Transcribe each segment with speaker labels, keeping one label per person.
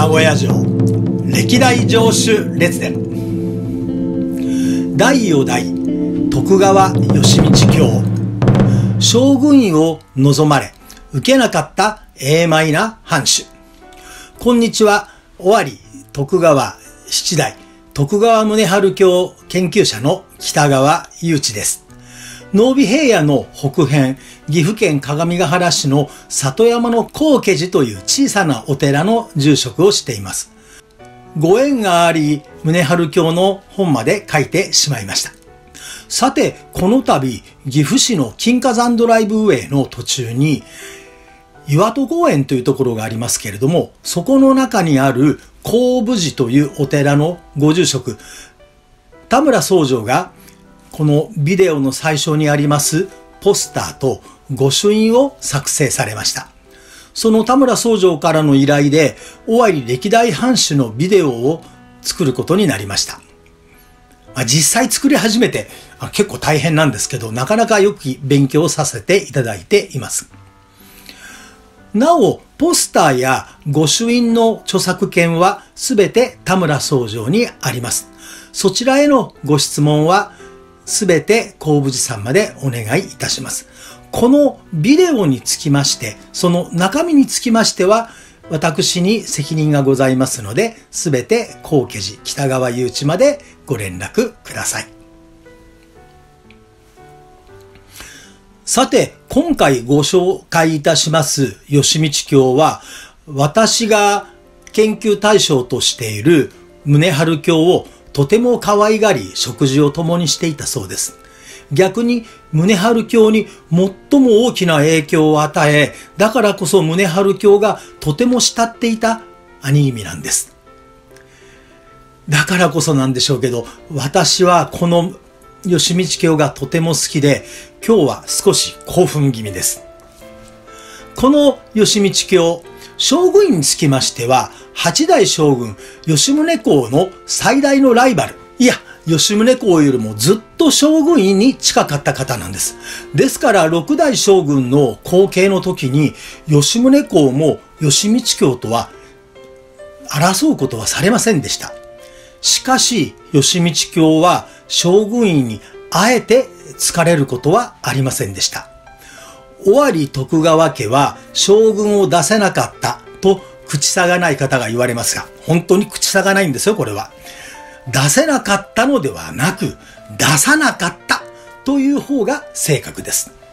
Speaker 1: 名古屋城歴代城主列伝第4代徳川義道卿将軍位を望まれ受けなかった英邁な藩主。こんにちは。尾張徳川七代徳川宗春卿研究者の北川雄一です。濃尾平野の北辺、岐阜県各務原市の里山の高家寺という小さなお寺の住職をしています。ご縁があり、宗春卿の本まで書いてしまいました。さて、この度、岐阜市の金華山ドライブウェイの途中に、岩戸公園というところがありますけれども、そこの中にある高武寺というお寺のご住職、田村僧正が、このビデオの最初にありますポスターと御朱印を作成されました。その田村僧正からの依頼で、尾張歴代藩主のビデオを作ることになりました。実際作り始めて結構大変なんですけど、なかなかよく勉強させていただいています。なお、ポスターや御朱印の著作権はすべて田村僧正にあります。そちらへのご質問はすべて高武寺さんまでお願いいたします。このビデオにつきまして、その中身につきましては、私に責任がございますので、すべて高家寺北川雄一までご連絡ください。さて、今回ご紹介いたします義道卿は、私が研究対象としている宗春卿をとても可愛がり食事を共にしていたそうです。逆に宗春卿に最も大きな影響を与え、だからこそ宗春卿がとても慕っていた兄君なんです。だからこそなんでしょうけど、私はこの義道卿がとても好きで、今日は少し興奮気味です。この義道卿、将軍位につきましては、8代将軍吉宗公の最大のライバル。いや、吉宗公よりもずっと将軍位に近かった方なんです。ですから6代将軍の後継の時に吉宗公も義道卿とは争うことはされませんでした。しかし義道卿は将軍位にあえて就かれることはありませんでした。尾張徳川家は将軍を出せなかったと口差がない方が言われますが、本当に口差がないんですよ、これは。出せなかったのではなく、出さなかったという方が正確です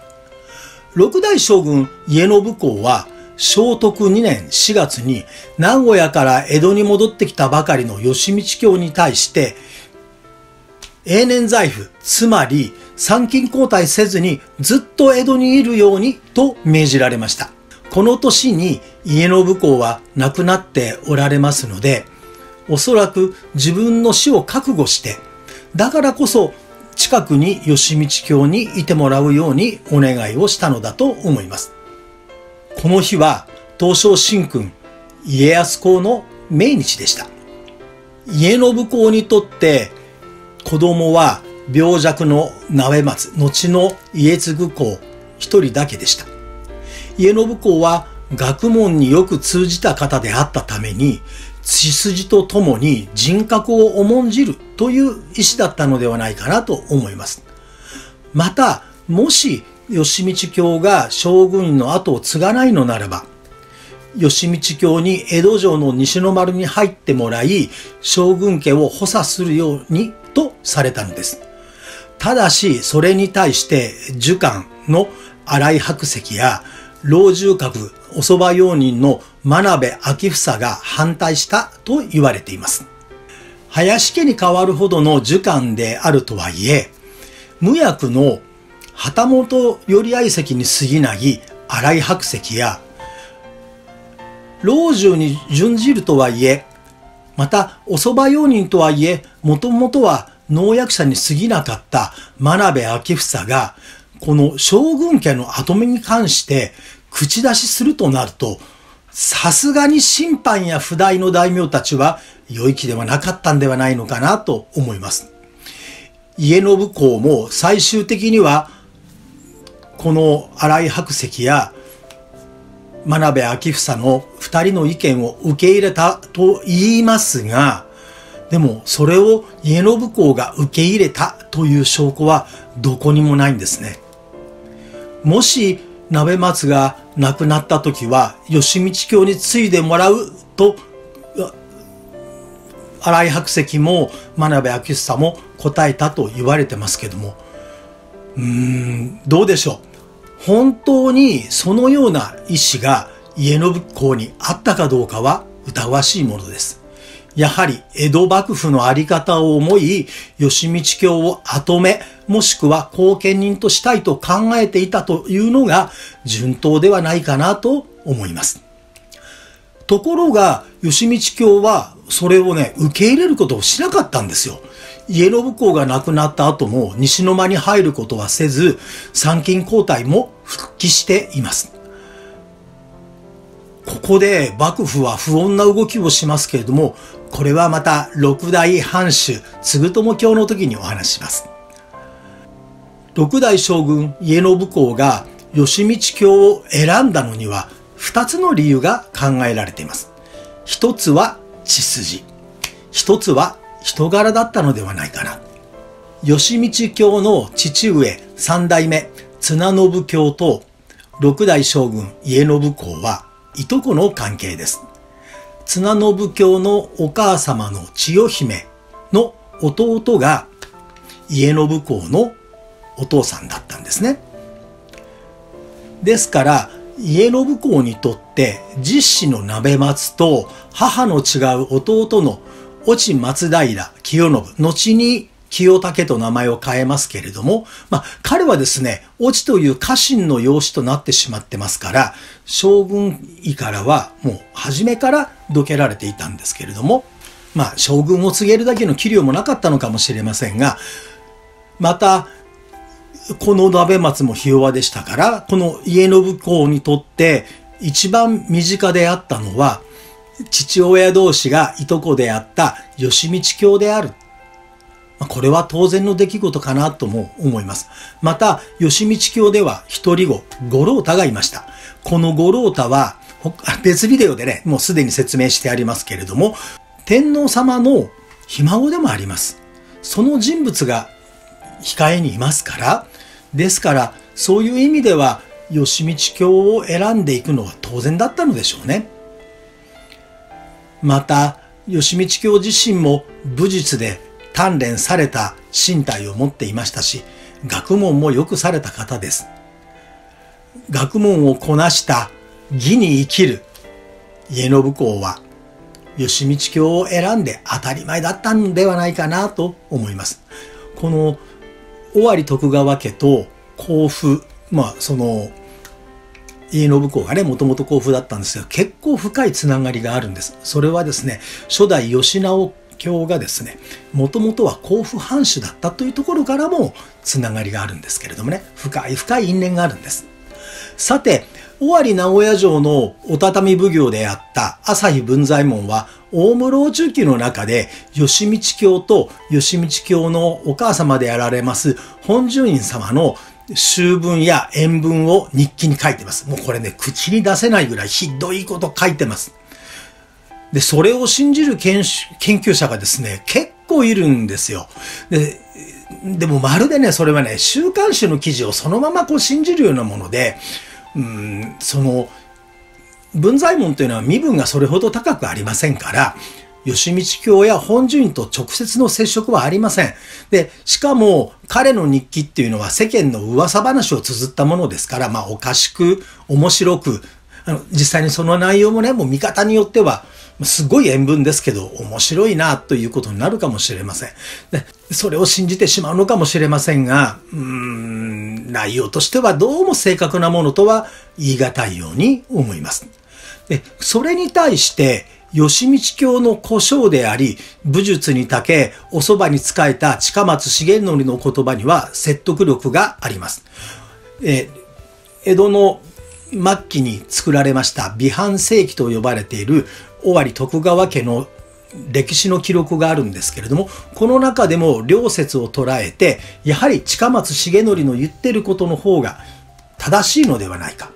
Speaker 1: 。6代将軍家信公は、正徳2年4月に名古屋から江戸に戻ってきたばかりの義道卿に対して、永年財布、つまり参勤交代せずにずっと江戸にいるようにと命じられました。この年に家信公は亡くなっておられますので、おそらく自分の死を覚悟して、だからこそ近くに義道卿にいてもらうようにお願いをしたのだと思います。この日は東照神君家康公の命日でした。家信公にとって子供は病弱の鍋松、後の家継公一人だけでした。家信公は学問によく通じた方であったために、血筋とともに人格を重んじるという意志だったのではないかなと思います。また、もし義道卿が将軍位の後を継がないのならば、義道卿に江戸城の西の丸に入ってもらい、将軍家を補佐するようにとされたのです。ただし、それに対して儒官の新井白石や老中閣おそば用人の真鍋昭房が反対したと言われています。林家に代わるほどの儒官であるとはいえ、無役の旗本頼愛席に過ぎない新井白石や、老中に準じるとはいえ、またおそば用人とはいえ、もともとは能役者に過ぎなかった真鍋昭房が、この将軍家の跡目に関して口出しするとなると、さすがに審判や譜代の大名たちは良い気ではなかったんではないのかなと思います。家信公も最終的にはこの新井白石や真鍋昭房の2 二人の意見を受け入れたと言いますが、でもそれを家信公が受け入れたという証拠はどこにもないんですね。もし鍋松が亡くなった時は義道卿に継いでもらうと新井白石も真鍋昭久も答えたと言われてますけども、どうでしょう。本当にそのような意思が家信公にあったかどうかは疑わしいものです。やはり江戸幕府のあり方を思い、義道卿を跡目、もしくは後見人としたいと考えていたというのが順当ではないかなと思います。ところが、義道卿はそれをね、受け入れることをしなかったんですよ。家信公が亡くなった後も西の間に入ることはせず、参勤交代も復帰しています。ここで幕府は不穏な動きをしますけれども、これはまた六代藩主継友卿の時にお話しします。六代将軍家信公が義道卿を選んだのには2つの理由が考えられています。一つは血筋、一つは人柄だったのではないかな。義道卿の父上三代目綱信卿と六代将軍家信公はいとこの関係です。綱信卿のお母様の千代姫の弟が家信公のお父さんだったんですね。ですから家信公にとって実子の鍋松と母の違う弟の越智松平清信、後に清武と名前を変えますけれども、彼はですね、越智という家臣の養子となってしまってますから、将軍位からはもう初めからどけられていたんですけれども、将軍を告げるだけの器量もなかったのかもしれませんが、また、この鍋松もひ弱でしたから、この家信公にとって一番身近であったのは、父親同士がいとこであった義道卿である。これは当然の出来事かなとも思います。また、義道卿では一人子、五郎太がいました。この五郎太は、別ビデオでね、もうすでに説明してありますけれども、天皇様のひ孫でもあります。その人物が控えにいますから、ですから、そういう意味では、義道卿を選んでいくのは当然だったのでしょうね。また、義道卿自身も武術で鍛錬された身体を持っていましたし、学問もよくされた方です。学問をこなした義に生きる家信公は、義道卿を選んで当たり前だったんではないかなと思います。この尾張徳川家と甲府、家信公がね、もともと甲府だったんですけど、結構深いつながりがあるんです。それはですね、初代義直卿がですね、もともとは甲府藩主だったというところからもつながりがあるんですけれどもね、深い因縁があるんです。さて、尾張名古屋城のお畳奉行であった朝日文左衛門は、大室中記の中で、義道卿と義道卿のお母様であられます本順院様の秋文や遠文を日記に書いてます。もうこれね、口に出せないぐらいひどいこと書いてます。で、それを信じる研究者がですね、結構いるんですよ。でもまるでね、それはね、週刊誌の記事をそのまま信じるようなもので、文左衛門というのは身分がそれほど高くありませんから、義道卿や本順院と直接の接触はありません。で、しかも彼の日記っていうのは世間の噂話を綴ったものですから、おかしく、面白く、実際にその内容もね、もう見方によっては、すごい塩分ですけど、面白いなということになるかもしれません。で、それを信じてしまうのかもしれませんが、内容としてはどうも正確なものとは言い難いように思います。で、それに対して、義道卿の小姓であり、武術に長け、おそばに仕えた近松重則の言葉には説得力があります。江戸の末期に作られました美藩世紀と呼ばれている尾張徳川家の歴史の記録があるんですけれども、この中でも両説を捉えて、やはり近松重則の言ってることの方が正しいのではないか。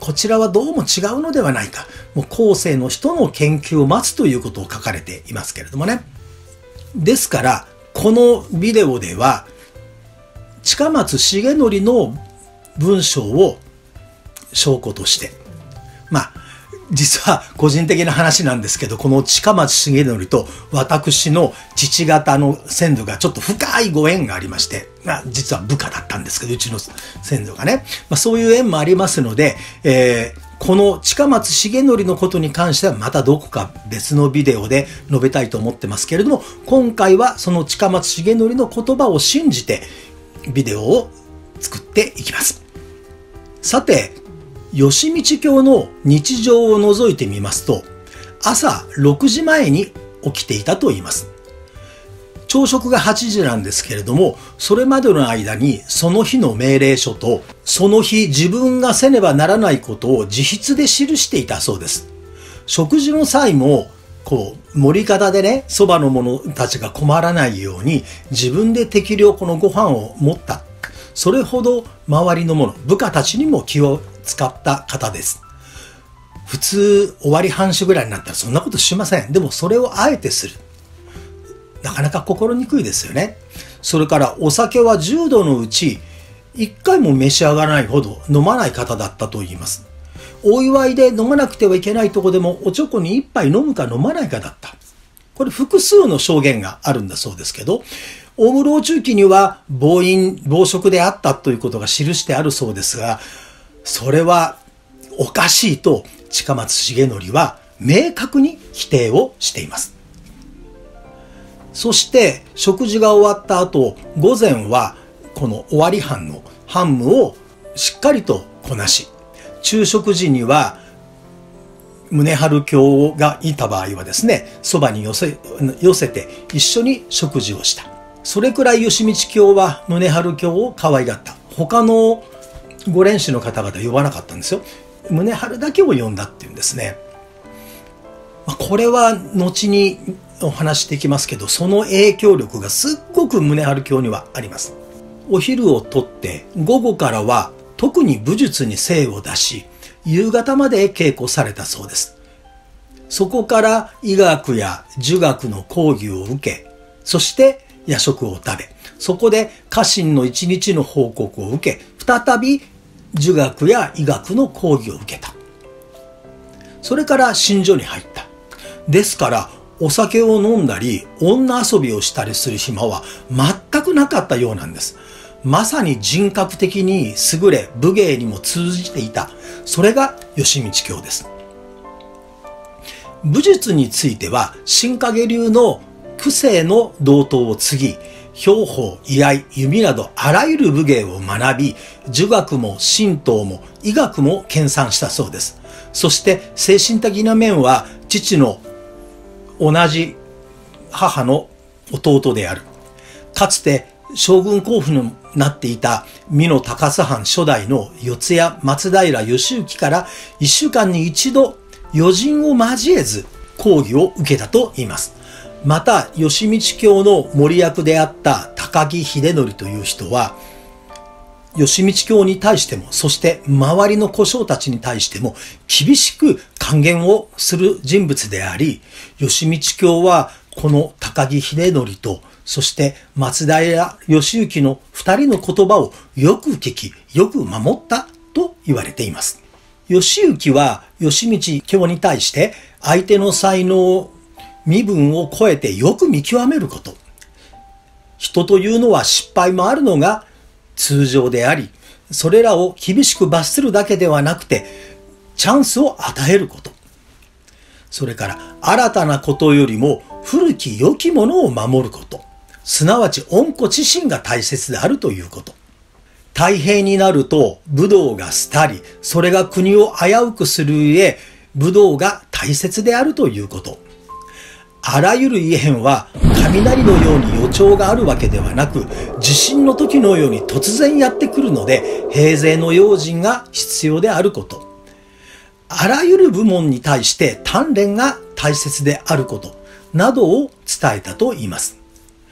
Speaker 1: こちらはどうも違うのではないか。もう後世の人の研究を待つということを書かれていますけれどもね。ですから、このビデオでは、近松重則の文章を証拠として、実は個人的な話なんですけど、この近松重則と私の父方の先祖がちょっと深いご縁がありまして、実は部下だったんですけど、うちの先祖がね、そういう縁もありますので、この近松重則のことに関してはまたどこか別のビデオで述べたいと思ってますけれども、今回はその近松重則の言葉を信じてビデオを作っていきます。さて、吉道教の日常を除いてみますと、朝6時前に起きていたと言います。朝食が8時なんですけれども、それまでの間にその日の命令書と、その日自分がせねばならないことを自筆で記していたそうです。食事の際も、盛り方でね、そばの者たちが困らないように、自分で適量このご飯を持った。それほど周りの者、部下たちにも気を使った方です。普通終わり半紙ぐらいになったらそんなことしません。でもそれをあえてする。なかなか心にくいですよね。それからお酒は10度のうち1回も召し上がらないほど飲まない方だったと言います。お祝いで飲まなくてはいけないとこでもおちょこに1杯飲むか飲まないかだった。これ複数の証言があるんだそうですけど、大室老中記には暴食であったということが記してあるそうですが、それはおかしいと近松重則は明確に否定をしています。そして食事が終わった後、午前はこの尾張藩の藩務をしっかりとこなし、昼食時には宗春卿がいた場合はですね、そばに寄せて一緒に食事をした。それくらい吉道卿は宗春卿を可愛がった。他のご連士の方々呼ばなかったんですよ。宗春だけを呼んだっていうんですね。これは後にお話していきますけど、その影響力がすっごく宗春卿にはあります。お昼をとって午後からは特に武術に精を出し、夕方まで稽古されたそうです。そこから医学や儒学の講義を受け、そして夜食を食べ、そこで家臣の一日の報告を受け、再び儒学や医学の講義を受けた。それから寝所に入った。ですから、お酒を飲んだり、女遊びをしたりする暇は全くなかったようなんです。まさに人格的に優れ、武芸にも通じていた。それが吉道卿です。武術については、新影流の苦世の道統を継ぎ、兵法、居合、弓などあらゆる武芸を学び、儒学も神道も医学も研鑽したそうです。そして精神的な面は父の同じ母の弟である。かつて将軍候補になっていた美濃高須藩初代の四谷松平義行から1週間に一度余人を交えず講義を受けたと言います。また、吉道卿の守役であった高木秀則という人は、吉道卿に対しても、そして周りの小将たちに対しても厳しく諫言をする人物であり、吉道卿はこの高木秀則と、そして松平義行の二人の言葉をよく聞き、よく守ったと言われています。義行は吉道卿に対して相手の才能、身分を超えてよく見極めること。人というのは失敗もあるのが通常であり、それらを厳しく罰するだけではなくて、チャンスを与えること。それから新たなことよりも古き良きものを守ること。すなわち温故知新が大切であるということ。太平になると武道が廃り、それが国を危うくするゆえ、武道が大切であるということ。あらゆる異変は雷のように予兆があるわけではなく、地震の時のように突然やってくるので、平勢の用心が必要であること。あらゆる部門に対して鍛錬が大切であることなどを伝えたと言います。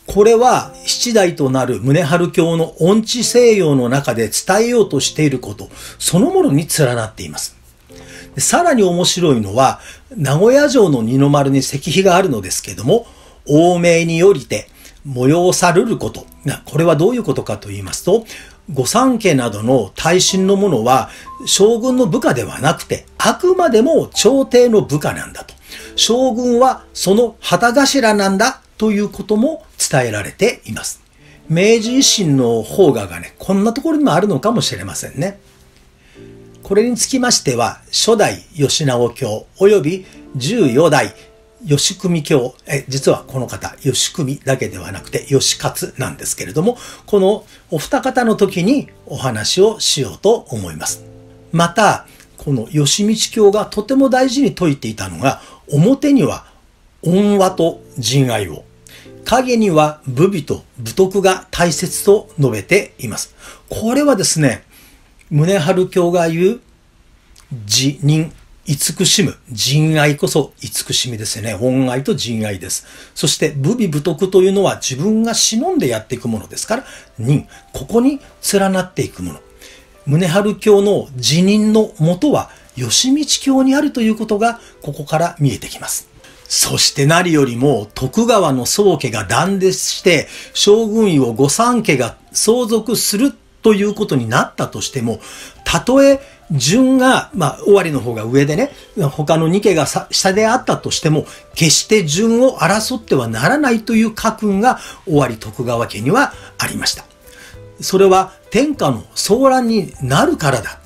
Speaker 1: これは七代となる宗春教の音痴西洋の中で伝えようとしていること、そのものに連なっています。さらに面白いのは、名古屋城の二の丸に石碑があるのですけども、王命によりて催されること。これはどういうことかと言いますと、御三家などの大臣の者は将軍の部下ではなくて、あくまでも朝廷の部下なんだと。将軍はその旗頭なんだということも伝えられています。明治維新の萌芽がね、こんなところにもあるのかもしれませんね。これにつきましては、初代義直教及び14代義組教、実はこの方、義組だけではなくて義勝なんですけれども、このお二方の時にお話をしようと思います。また、この義道教がとても大事に説いていたのが、表には恩和と仁愛を、影には武備と武徳が大切と述べています。これはですね、宗春教が言う慈仁慈しむ、仁愛こそ慈しみですよね。恩愛と仁愛です。そして武備武徳というのは自分が忍んでやっていくものですから、仁、ここに連なっていくもの。宗春教の辞任の元は義道教にあるということがここから見えてきます。そして何よりも徳川の宗家が断絶して将軍位を御三家が相続するということになったとしても、たとえ順が、尾張の方が上でね、他の2家が下であったとしても、決して順を争ってはならないという家訓が尾張徳川家にはありました。それは天下の騒乱になるからだ。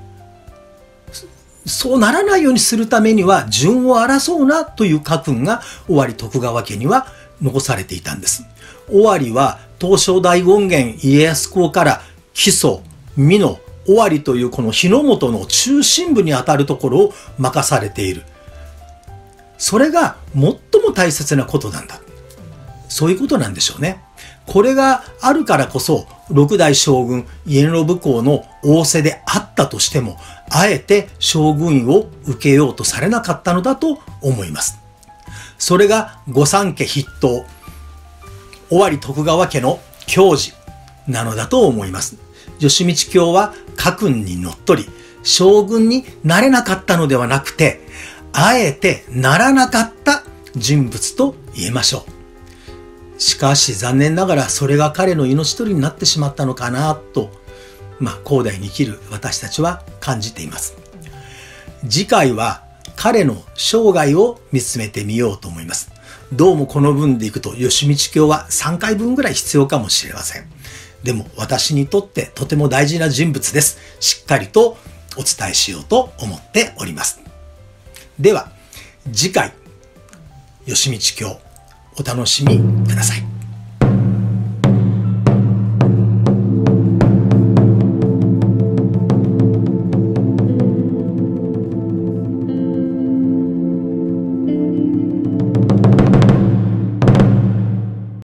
Speaker 1: そうならないようにするためには順を争うなという家訓が尾張徳川家には残されていたんです。尾張は東照大権現家康公から木曽、美濃、尾張というこの日の本の中心部にあたるところを任されている。それが最も大切なことなんだ。そういうことなんでしょうね。これがあるからこそ六代将軍家宣公の仰せであったとしても、あえて将軍位を受けようとされなかったのだと思います。それが御三家筆頭、尾張徳川家の矜持なのだと思います。義道教は家訓にのっとり、将軍になれなかったのではなくて、あえてならなかった人物と言えましょう。しかし残念ながらそれが彼の命取りになってしまったのかなと、後代に生きる私たちは感じています。次回は彼の生涯を見つめてみようと思います。どうもこの文でいくと義道教は3回分ぐらい必要かもしれません。でも私にとってとても大事な人物です。しっかりとお伝えしようと思っております。では次回義道教お楽しみください。